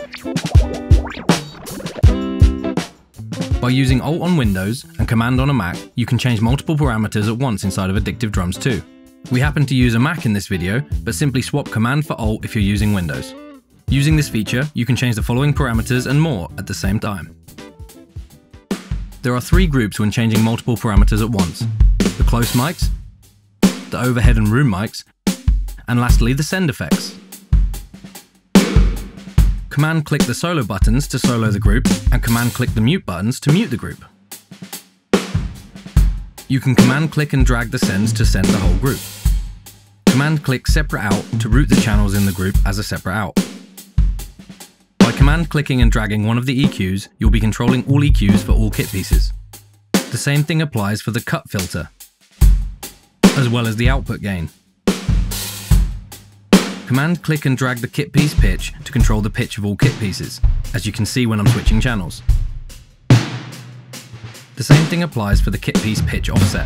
By using Alt on Windows and Command on a Mac, you can change multiple parameters at once inside of Addictive Drums 2. We happen to use a Mac in this video, but simply swap Command for Alt if you're using Windows. Using this feature, you can change the following parameters and more at the same time. There are 3 groups when changing multiple parameters at once: the close mics, the overhead and room mics, and lastly the send effects. Command-click the solo buttons to solo the group, and command-click the mute buttons to mute the group. You can command-click and drag the sends to send the whole group. Command-click separate out to route the channels in the group as a separate out. By command-clicking and dragging one of the EQs, you'll be controlling all EQs for all kit pieces. The same thing applies for the cut filter, as well as the output gain. Command-click and drag the kit piece pitch to control the pitch of all kit pieces, as you can see when I'm switching channels. The same thing applies for the kit piece pitch offset.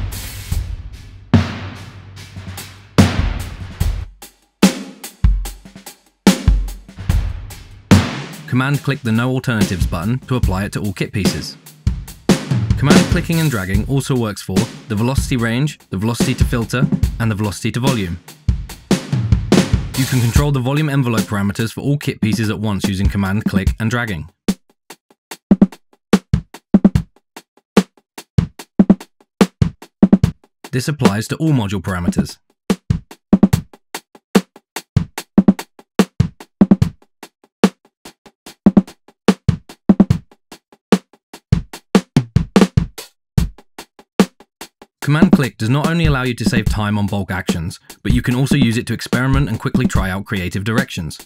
Command-click the No Alternatives button to apply it to all kit pieces. Command-clicking and dragging also works for the velocity range, the velocity to filter, and the velocity to volume. You can control the volume envelope parameters for all kit pieces at once using command-click and dragging. This applies to all module parameters. Command-click does not only allow you to save time on bulk actions, but you can also use it to experiment and quickly try out creative directions.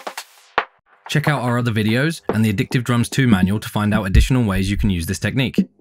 Check out our other videos and the Addictive Drums 2 manual to find out additional ways you can use this technique.